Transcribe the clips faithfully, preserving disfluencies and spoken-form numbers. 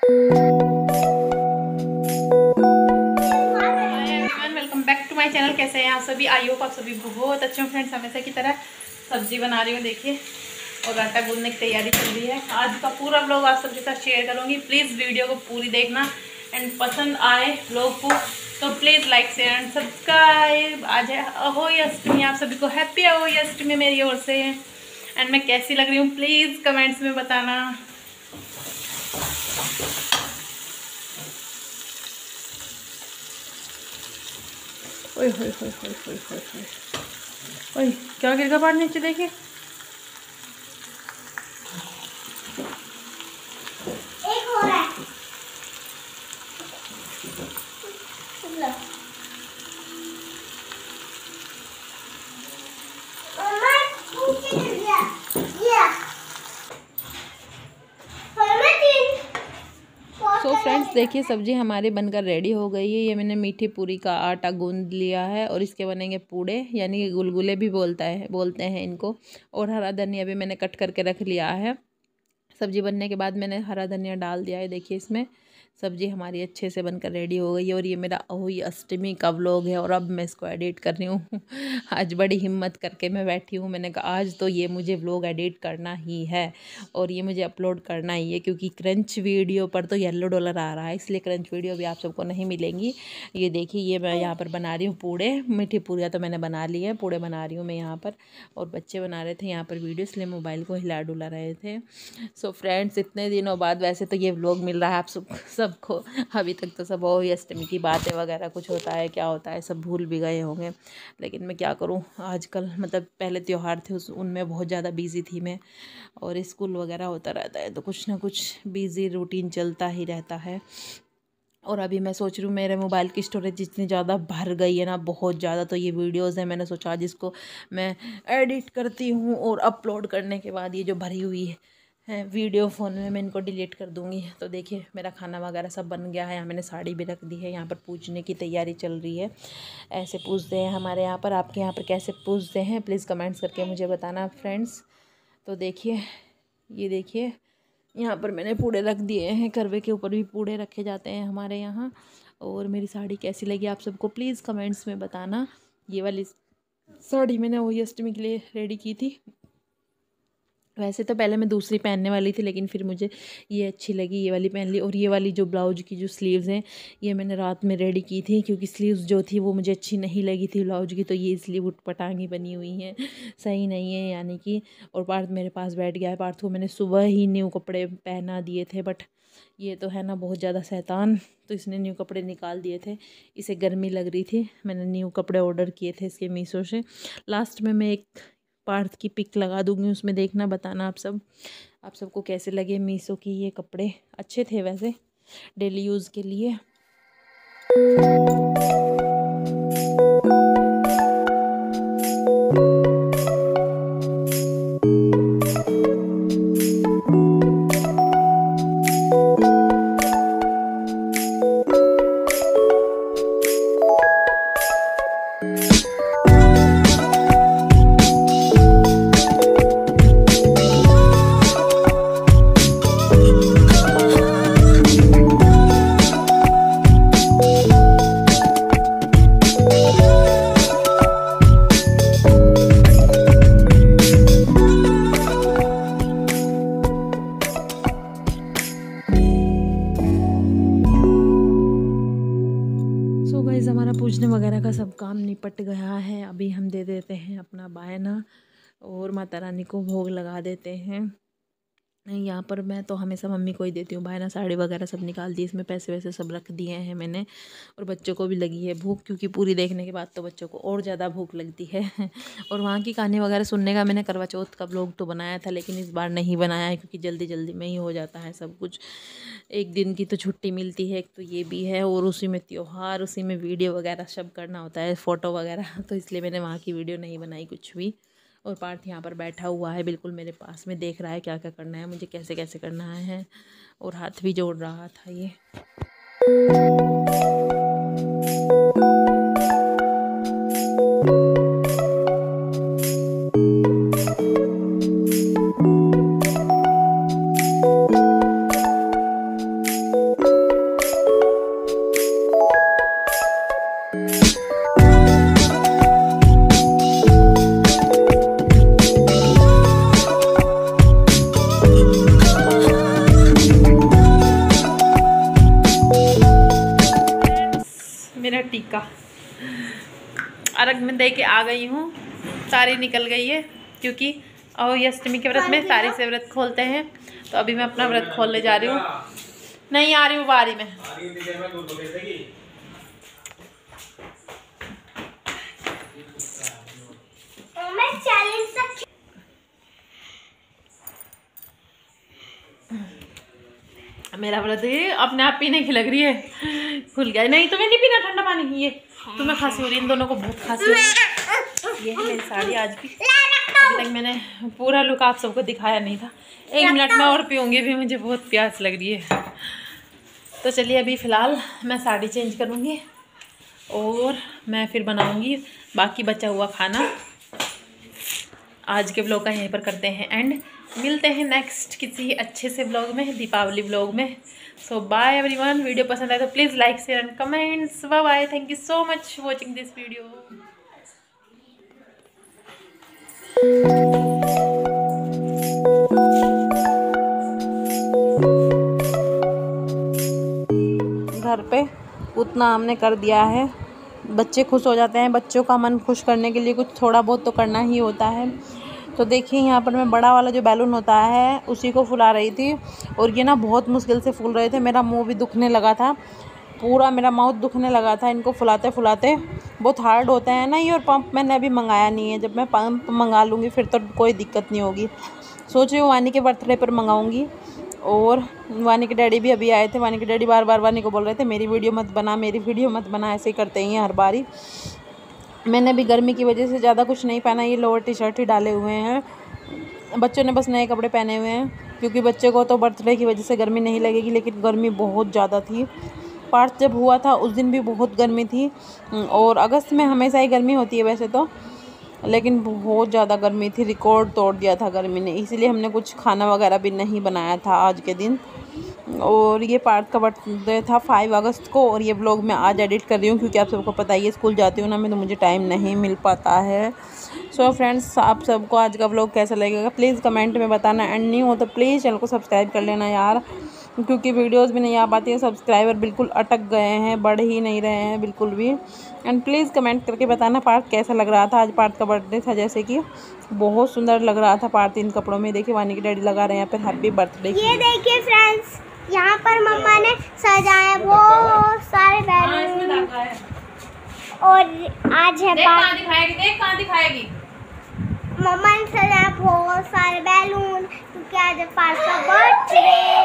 Welcome back to my channel. कैसे हैं आप सभी? आई होप आप सभी बहुत अच्छे हो फ्रेंड्स। हमेशा की तरह सब्जी बना रही हूँ देखिए, और आटा गूंदने की तैयारी चल रही है। आज का पूरा ब्लॉग आप सबके साथ शेयर करूँगी। प्लीज़ वीडियो को पूरी देखना एंड पसंद आए ब्लॉग को तो please like share and subscribe. आज है अहोई अष्टमी, आप सभी को हैप्पी अहोई अष्टमी मेरी ओर से। एंड मैं कैसी लग रही हूँ प्लीज़ कमेंट्स में बताना। ओए होए होए होए होए होए होए, ओए क्या गिर गया बाहर नीचे देखिए। एक हो रहा है। सो फ्रेंड्स देखिए, सब्जी हमारी बनकर रेडी हो गई है। ये मैंने मीठी पूरी का आटा गूंद लिया है और इसके बनेंगे पूड़े, यानी कि गुलगुले भी बोलता है बोलते हैं इनको। और हरा धनिया भी मैंने कट करके रख लिया है। सब्जी बनने के बाद मैंने हरा धनिया डाल दिया है। देखिए इसमें सब्जी हमारी अच्छे से बनकर रेडी हो गई है। और ये मेरा अहोई अष्टमी का व्लॉग है और अब मैं इसको एडिट कर रही हूँ। आज बड़ी हिम्मत करके मैं बैठी हूँ। मैंने कहा आज तो ये मुझे व्लॉग एडिट करना ही है और ये मुझे अपलोड करना ही है, क्योंकि क्रंच वीडियो पर तो येलो डॉलर आ रहा है, इसलिए क्रंच वीडियो भी आप सबको नहीं मिलेंगी। ये देखिए, ये मैं यहाँ पर बना रही हूँ पूड़े। मीठी पूरियाँ तो मैंने बना ली है, पूड़े बना रही हूँ मैं यहाँ पर। और बच्चे बना रहे थे यहाँ पर वीडियो, इसलिए मोबाइल को हिला डुला रहे थे। सो फ्रेंड्स, इतने दिनों बाद वैसे तो ये व्लॉग मिल रहा है आप सब सबको। अभी तक तो सब अहोई अष्टमी की बातें वगैरह कुछ होता है क्या होता है सब भूल भी गए होंगे, लेकिन मैं क्या करूँ आजकल, मतलब पहले त्यौहार थे उस उनमें बहुत ज़्यादा बिजी थी मैं, और स्कूल वगैरह होता रहता है तो कुछ ना कुछ बिजी रूटीन चलता ही रहता है। और अभी मैं सोच रही हूँ, मेरे मोबाइल की स्टोरेज इतनी ज़्यादा भर गई है ना, बहुत ज़्यादा। तो ये वीडियोज़ हैं, मैंने सोचा आज इसको मैं एडिट करती हूँ और अपलोड करने के बाद ये जो भरी हुई है है वीडियो फ़ोन में, मैं इनको डिलीट कर दूँगी। तो देखिए मेरा खाना वगैरह सब बन गया है। यहाँ मैंने साड़ी भी रख दी है। यहाँ पर पूजने की तैयारी चल रही है। ऐसे पूजते हैं हमारे यहाँ पर। आपके यहाँ पर कैसे पूजते हैं प्लीज़ कमेंट्स करके मुझे बताना फ्रेंड्स। तो देखिए, ये देखिए यहाँ पर मैंने पूड़े रख दिए हैं। करवे के ऊपर भी पूड़े रखे जाते हैं हमारे यहाँ। और मेरी साड़ी कैसी लगी आप सबको प्लीज़ कमेंट्स में बताना। ये वाली साड़ी मैंने अहोई अष्टमी के लिए रेडी की थी। वैसे तो पहले मैं दूसरी पहनने वाली थी, लेकिन फिर मुझे ये अच्छी लगी, ये वाली पहन ली। और ये वाली जो ब्लाउज की जो स्लीव्स हैं, ये मैंने रात में रेडी की थी, क्योंकि स्लीव्स जो थी वो मुझे अच्छी नहीं लगी थी ब्लाउज की। तो ये इसलिए उटपटांगी बनी हुई हैं, सही नहीं है यानी कि। और पार्थ मेरे पास बैठ गया है। पार्थ को मैंने सुबह ही न्यू कपड़े पहना दिए थे, बट ये तो है ना बहुत ज़्यादा शैतान, तो इसने न्यू कपड़े निकाल दिए थे। इसे गर्मी लग रही थी, मैंने न्यू कपड़े ऑर्डर किए थे इसके मीशो से। लास्ट में मैं एक पार्थ की पिक लगा दूंगी, उसमें देखना, बताना आप सब आप सबको कैसे लगे मीशो की ये कपड़े। अच्छे थे वैसे डेली यूज़ के लिए। सो गाइस, हमारा पूजने वगैरह का सब काम निपट गया है। अभी हम दे देते हैं अपना बायना और माता रानी को भोग लगा देते हैं। यहाँ पर मैं तो हमेशा मम्मी को ही देती हूँ बायना। साड़ी वगैरह सब निकाल दी, इसमें पैसे वैसे सब रख दिए हैं मैंने। और बच्चों को भी लगी है भूख, क्योंकि पूरी देखने के बाद तो बच्चों को और ज़्यादा भूख लगती है। और वहाँ की कहानी वगैरह सुनने का मैंने करवा चौथ का व्लॉग तो बनाया था, लेकिन इस बार नहीं बनाया है, क्योंकि जल्दी जल्दी में ही हो जाता है सब कुछ। एक दिन की तो छुट्टी मिलती है, एक तो ये भी है, और उसी में त्यौहार, उसी में वीडियो वगैरह सब करना होता है, फ़ोटो वगैरह। तो इसलिए मैंने वहाँ की वीडियो नहीं बनाई कुछ भी। और पार्थ यहाँ पर बैठा हुआ है बिल्कुल मेरे पास में, देख रहा है क्या क्या करना है मुझे, कैसे कैसे करना है, और हाथ भी जोड़ रहा था ये। का। अर्घ में दे के आ गई हूँ, सारी निकल गई है क्योंकि और ये अष्टमी के व्रत में सारी से व्रत खोलते हैं। तो अभी मैं अपना व्रत खोलने जा रही हूँ। नहीं आ रही हूँ बारी में। मेरा व्रत अपने आप पीने की लग रही है, खुल गया। नहीं तुम्हें नहीं पीना ठंडा पानी, ये तुम्हें खांसी हो रही है, इन दोनों को बहुत खांसी हो रही है। ये है मेरी साड़ी आज की। अभी तक मैंने पूरा लुक आप सबको दिखाया नहीं था। एक मिनट में और पीऊँगी भी, मुझे बहुत प्यास लग रही है। तो चलिए अभी फ़िलहाल मैं साड़ी चेंज करूँगी और मैं फिर बनाऊँगी बाकी बचा हुआ खाना। आज के ब्लॉग का यहीं पर करते हैं एंड, मिलते हैं नेक्स्ट किसी अच्छे से ब्लॉग में, दीपावली ब्लॉग में। सो बाय एवरीवन। वीडियो पसंद आए तो please like share and comments. Bye bye. Thank you so much watching this video. घर पे उतना हमने कर दिया है, बच्चे खुश हो जाते हैं। बच्चों का मन खुश करने के लिए कुछ थोड़ा बहुत तो करना ही होता है। तो देखिए यहाँ पर मैं बड़ा वाला जो बैलून होता है उसी को फुला रही थी और ये ना बहुत मुश्किल से फूल रहे थे। मेरा मुंह भी दुखने लगा था, पूरा मेरा माउथ दुखने लगा था इनको फुलाते फुलाते। बहुत हार्ड होते हैं ना ये। और पंप मैंने अभी मंगाया नहीं है, जब मैं पंप मंगा लूँगी फिर तो कोई दिक्कत नहीं होगी। सोच रही हूँ वानी के बर्थडे पर मंगाऊँगी। और वानी के डैडी भी अभी आए थे। वानी के डैडी बार बार वानी को बोल रहे थे मेरी वीडियो मत बना, मेरी वीडियो मत बना, ऐसे ही करते हैं हर बारी। मैंने भी गर्मी की वजह से ज़्यादा कुछ नहीं पहना, ये लोअर टी शर्ट ही डाले हुए हैं। बच्चों ने बस नए कपड़े पहने हुए हैं क्योंकि बच्चे को तो बर्थडे की वजह से गर्मी नहीं लगेगी, लेकिन गर्मी बहुत ज़्यादा थी। पार्ट जब हुआ था उस दिन भी बहुत गर्मी थी और अगस्त में हमेशा ही गर्मी होती है वैसे तो, लेकिन बहुत ज़्यादा गर्मी थी, रिकॉर्ड तोड़ दिया था गर्मी ने। इसीलिए हमने कुछ खाना वगैरह भी नहीं बनाया था आज के दिन। और ये पार्ट का बर्थडे था फाइव अगस्त को और ये व्लॉग मैं आज एडिट कर रही हूँ क्योंकि आप सबको पता ही है स्कूल जाती हूँ ना मैं, तो मुझे टाइम नहीं मिल पाता है। सो so फ्रेंड्स, आप सबको आज का व्लॉग कैसा लगेगा प्लीज़ कमेंट में बताना। एंड नहीं हो तो प्लीज़ चैनल को सब्सक्राइब कर लेना यार, क्योंकि वीडियोस भी नहीं आ पाती है। सब्सक्राइबर बिल्कुल अटक गए हैं, बढ़ ही नहीं रहे हैं बिल्कुल भी। एंड प्लीज़ कमेंट करके बताना पार्थ कैसा लग रहा था। आज पार्थ का बर्थडे था, जैसे कि बहुत सुंदर लग रहा था पार्थ इन कपड़ों में। देखिए वानी के डैडी लगा रहे हैं यहाँ पर हैप्पी बर्थडे। ये देखिए फ्रेंड्स, यहाँ पर मम्मा ने सजाया बहुत सारे बैलून और आज है कहाँ दिखाएगी, देख कहाँ दिखाएगी। मम्मा ने सजाया बहुत सारे बैलून क्योंकि आज है पार्थ का बर्थडे।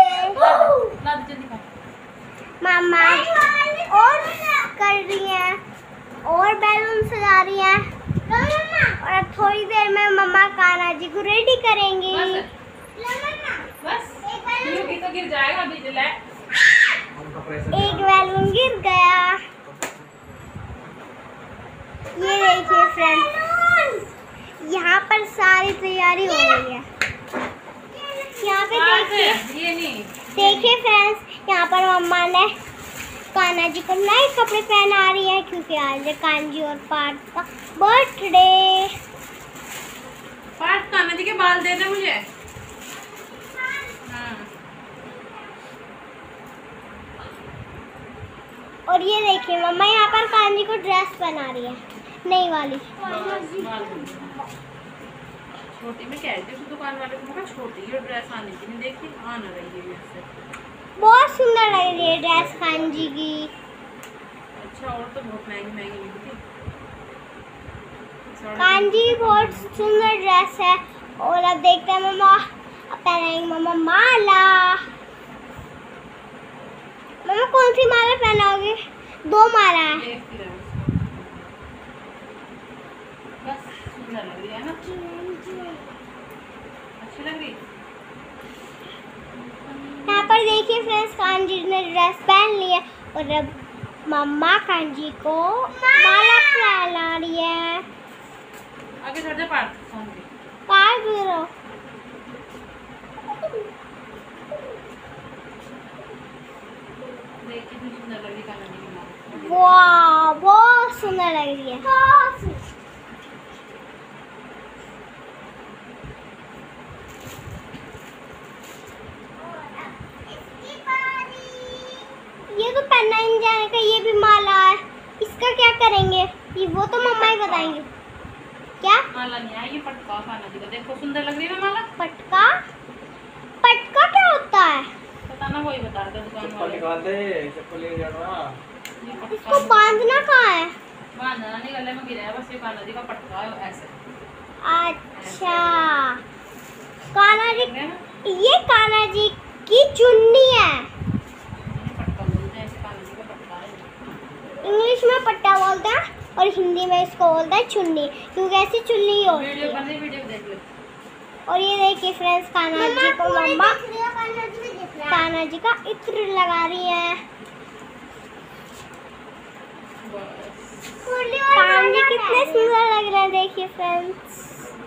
मम्मा और कर रही हैं और बैलून सजा रही हैं और अब थोड़ी देर में मम्मा कान्हा जी को रेडी करेंगी। बस तो गिर जाएगा अभी। एक बैलून गिर गया। ये देखिए फ्रेंड्स, यहाँ पर सारी तैयारी हो गई है। यहाँ पे देखिए देखिए फ्रेंड्स, यहाँ पर मम्मा ने कान्हा जी को नए कपड़े पहना रही है क्योंकि आज है कान्हा जी और पार्थ का बर्थडे। पार्थ कान्हा जी के बाल दे दे मुझे। और ये देखिए मम्मा यहाँ पर कान्हा जी को ड्रेस पहना रही है, नई वाली। छोटी में कह रही थी दुकान वाले को, छोटी ही ड्रेस आने की नहीं देखी, आ ना रही है इससे। बहुत सुंदर लग रही है ड्रेस कान्हा जी की। अच्छा, और तो बहुत महंगी महंगी मिली थी। कान्हा जी बहुत सुंदर ड्रेस है। और अब देखते हैं मम्मा, अब पहनेंगे मम्मा माला। मम्मा कौन सी माला पहनाओगे? दो माला है। बस सुंदर लग रही है ना, अच्छी लग रही। यहाँ पर देखिए फ्रेंड्स, कान्हा जी ने ड्रेस पहन ली है और अब मम्मा कान्हा जी को माला पहना रही है। आगे चढ़ जा पार्थ, पार्थ गिरो। वाह, बहुत सुंदर लग रही है। ये तो पहनना ही नहीं जाने का, ये भी माला है, इसका क्या करेंगे ये वो तो मम्मा ही बताएंगे। क्या माला नहीं आई, ये पटका कान्हा जी का, देखो सुंदर लग रही है ना माला। पटका? पटका क्या होता है? पता ना, वही बता दो दुकान वाले। इसको बांधना कहाँ है? बांधना नहीं, गले में गिरा है बस, ये कान्हा जी का पटका है ऐसे। अच्छा कान्हा जी, ये कान्हा जी की चुन्नी है। पटका बोलते हैं इसे, कान्हा जी का पटका है। इंग्लिश में पट्टा बोलते हैं और हिंदी में इसको बोलते हैं चुन्नी, क्योंकि ऐसी चुन्नी होती वीडियो है। बनी, वीडियो देख लो। और ये देखिए फ्रेंड्स, कान्हा जी को मम्मा कान्हा जी का इत्र लगा रही है। कान्हा जी कितने सुंदर लग रहे हैं, देखिए फ्रेंड्स।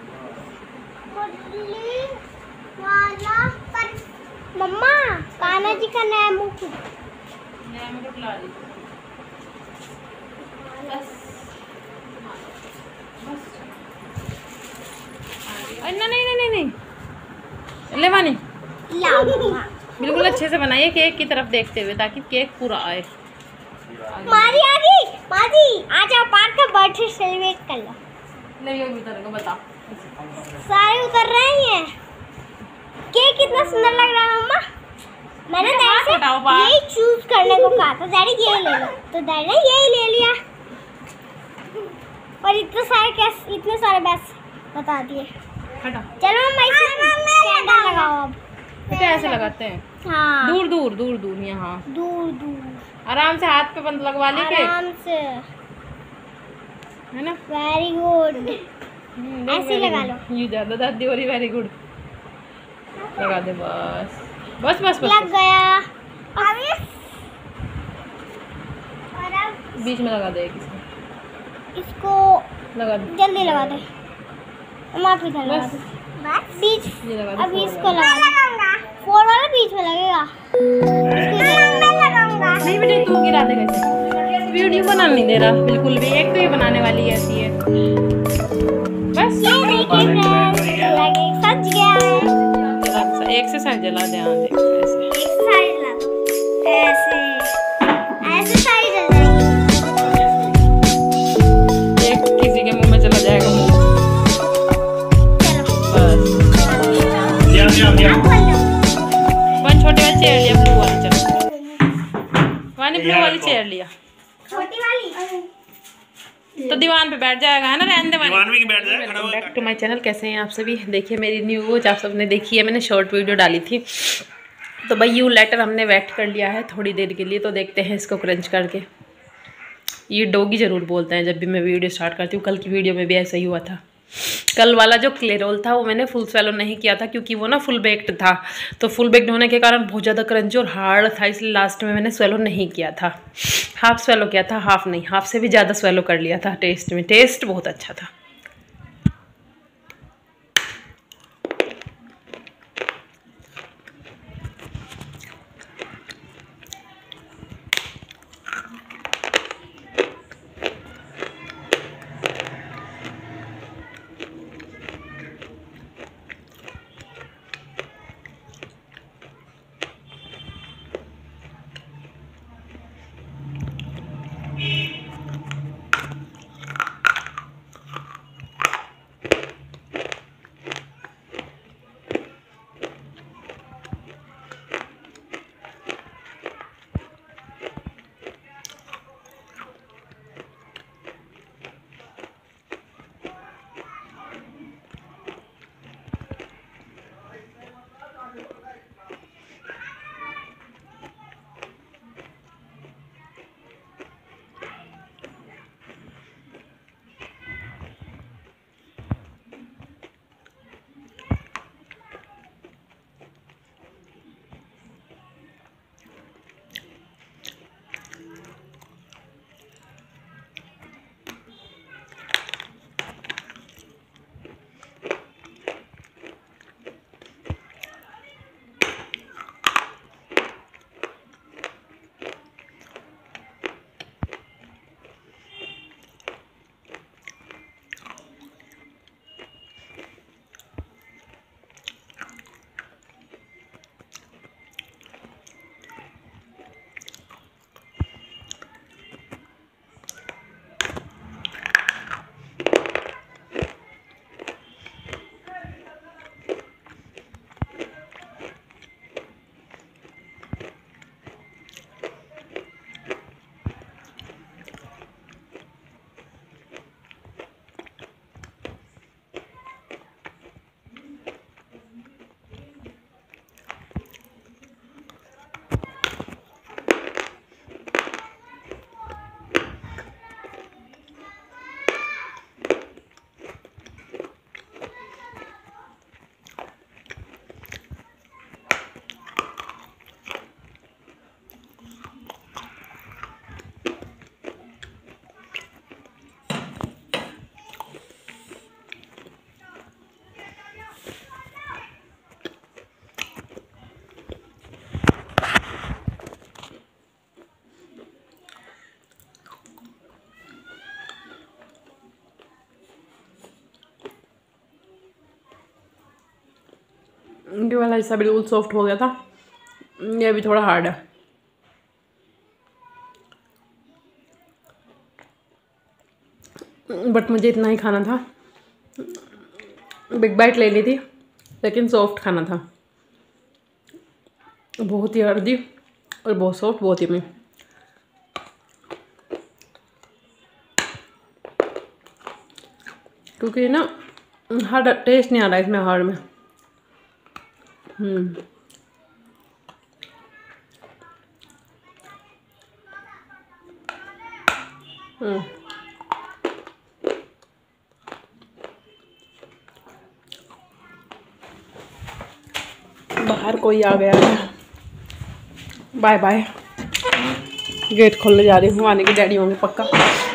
मम्मा कान्हा जी का नया मुकुट, नया मुकुट ला दी बस बस। नहीं नहीं नहीं नहीं ले वानी, लाओ मम्मा। बिल्कुल अच्छे से बनाइए केक की तरफ देखते हुए, ताकि केक पूरा आए। मारी आ गई, मारी आ जाओ, पार्क का बर्थडे सेलिब्रेट कर लो। नहीं होगी उतर को बता, सारे उतर रहे हैं। केक कितना सुंदर लग रहा है मम्मा। मैंने डैडी से यही चूज करने को कहा था, डैडी यही ले लो, तो डैडी ने यही ले लिया। और इतने सारे कैसे, इतने सारे बस बता दिए। हटा, चलो मम्मा इसमें कैंडल लगाओ अब। बेटा ऐसे लगाते हैं, हाँ दूर दूर दूर दूर, यहाँ दूर दूर आराम से हाथ पे बंद लगवा ली केक, आराम से, है ना। Very good. हम्म, ऐसे very लगा good। ये ज्यादा दादी हो रही, वेरी गुड। लगा दे बस बस बस बस, लग बस। गया। अब इस और अब बीच में लगा दे किसी, इसको लगा दे, जल्दी लगा दे, माफ इधर लगा बस। दे, बस बीच। ये लगा दे, अभी फोर इसको वाला। लगा, फोर वाला बीच में लगेगा। नहीं बेटे तू गिरा दे कैसे, वीडियो बना नहीं दे रहा बिल्कुल भी। एक तो ये बनाने वाली ऐसी है बस। ये देखिए फ्रेंड्स, लगे सज गया है। एक से साइड जला दे, हाँ देख ऐसे। एक साइड ला दो, ऐसे ऐसे साइड जल जाएगी। एक किसी के मुंह में चला जाएगा मुंह। चलो बस वन छोटी वाली चेयर लिया, ब्लू वाली, चलो वानी ब्लू वाली चेयर लिया, छोटी वाली तो दीवान पे बैठ जाएगा, है ना। रहने दे वानी, दीवान में बैठ जाएगा, खड़ा बैक टू माय चैनल। कैसे हैं आप सभी? देखिए मेरी न्यू वॉच आप सबने देखी है, मैंने शॉर्ट वीडियो डाली थी। तो भाई यू लेटर हमने वेट कर लिया है थोड़ी देर के लिए, तो देखते हैं इसको क्रंच करके। ये डोगी ज़रूर बोलते हैं जब भी मैं वीडियो स्टार्ट करती हूँ। कल की वीडियो में भी ऐसा ही हुआ था। कल वाला जो क्ले रोल था वो मैंने फुल स्वेलो नहीं किया था, क्योंकि वो ना फुल बेक्ड था, तो फुल बेक्ड होने के कारण बहुत ज़्यादा क्रंची और हार्ड था, इसलिए लास्ट में मैंने स्वेलो नहीं किया था। हाफ स्वेलो किया था, हाफ नहीं, हाफ से भी ज़्यादा स्वेलो कर लिया था। टेस्ट में टेस्ट बहुत अच्छा था। ये वाला हिस्सा बिल्कुल सॉफ्ट हो गया था, ये भी थोड़ा हार्ड है। बट मुझे इतना ही खाना था, बिग बाइट ले ली थी, लेकिन सॉफ्ट खाना था, बहुत ही हर्दी और बहुत सॉफ्ट, बहुत ही में। क्योंकि ना हार्ड टेस्ट नहीं आ रहा इसमें, हार्ड में। हम्म हम्म बाहर कोई आ गया है, बाय बाय। गेट खोलने जा रही हूँ, आने के डैडी होंगे पक्का।